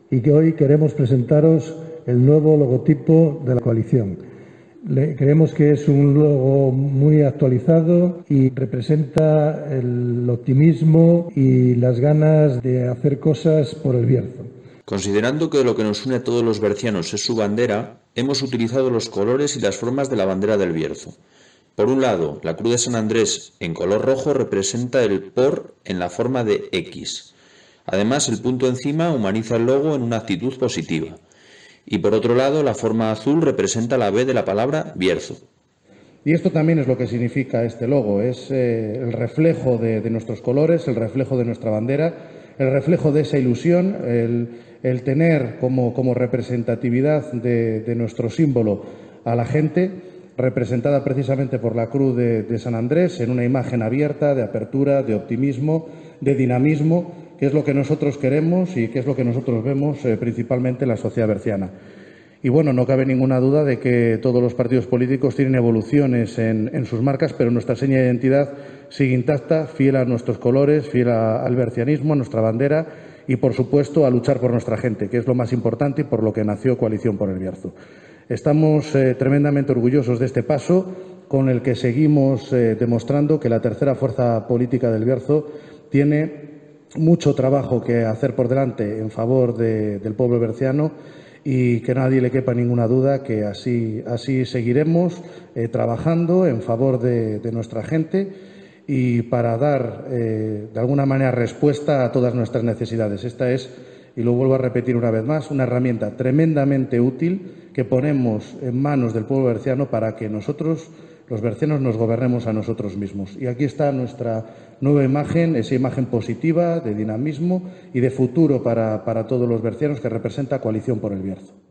y que hoy queremos presentaros el nuevo logotipo de la coalición. Creemos que es un logo muy actualizado y representa el optimismo y las ganas de hacer cosas por el Bierzo. Considerando que lo que nos une a todos los bercianos es su bandera, hemos utilizado los colores y las formas de la bandera del Bierzo. Por un lado, la Cruz de San Andrés en color rojo representa el por en la forma de X. Además, el punto encima humaniza el logo en una actitud positiva. Y por otro lado, la forma azul representa la B de la palabra Bierzo. Y esto también es lo que significa este logo, es el reflejo de nuestros colores, el reflejo de nuestra bandera, el reflejo de esa ilusión, el tener como representatividad de nuestro símbolo a la gente, representada precisamente por la Cruz de San Andrés, en una imagen abierta, de apertura, de optimismo, de dinamismo, que es lo que nosotros queremos y que es lo que nosotros vemos principalmente en la sociedad berciana. Y bueno, no cabe ninguna duda de que todos los partidos políticos tienen evoluciones en sus marcas, pero nuestra seña de identidad sigue intacta, fiel a nuestros colores, fiel al bercianismo, a nuestra bandera y, por supuesto, a luchar por nuestra gente, que es lo más importante y por lo que nació Coalición por el Bierzo. Estamos tremendamente orgullosos de este paso con el que seguimos demostrando que la tercera fuerza política del Bierzo tiene mucho trabajo que hacer por delante en favor del pueblo berciano y que nadie le quepa ninguna duda que así seguiremos trabajando en favor de nuestra gente y para dar de alguna manera respuesta a todas nuestras necesidades. Esta es, y lo vuelvo a repetir una vez más, una herramienta tremendamente útil que ponemos en manos del pueblo berciano para que nosotros, los bercianos, nos gobernemos a nosotros mismos. Y aquí está nuestra nueva imagen, esa imagen positiva de dinamismo y de futuro para todos los bercianos que representa Coalición por el Bierzo.